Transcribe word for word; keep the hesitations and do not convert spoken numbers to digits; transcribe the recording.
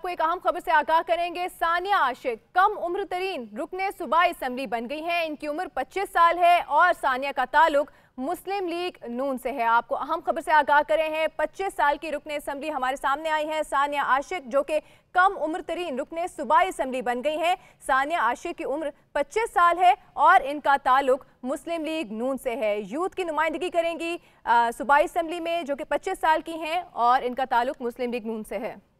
आपको एक अहम खबर से आगाह करेंगे। सानिया आशिक कम उम्र तरीन रुकने सूबाई असम्बली बन गई हैं। इनकी उम्र पच्चीस साल है और सानिया का ताल्लुक मुस्लिम लीग नून से है। आपको अहम खबर से आगाह करें हैं, पच्चीस साल की रुकने असम्बली हमारे सामने आई है सानिया आशिक, जो कि कम उम्र तरीन रुकने सूबाई असम्बली बन गई हैं। सानिया आशिक की उम्र पच्चीस साल है और इनका ताल्लुक मुस्लिम लीग नून से है। यूथ की नुमाइंदगी करेंगी सूबाई असम्बली में, जो कि पच्चीस साल की हैं और इनका ताल्लुक मुस्लिम लीग नून से है।